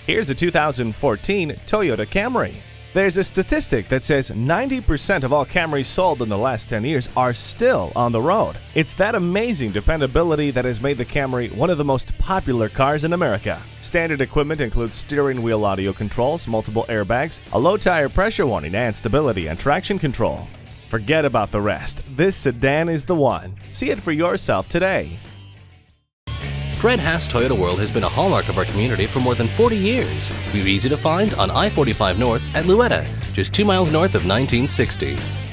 Here's a 2014 Toyota Camry. There's a statistic that says 90% of all Camrys sold in the last 10 years are still on the road. It's that amazing dependability that has made the Camry one of the most popular cars in America. Standard equipment includes steering wheel audio controls, multiple airbags, a low tire pressure warning, and stability and traction control. Forget about the rest. This sedan is the one. See it for yourself today. Fred Haas Toyota World has been a hallmark of our community for more than 40 years. We're easy to find on I-45 North at Louetta, just 2 miles north of 1960.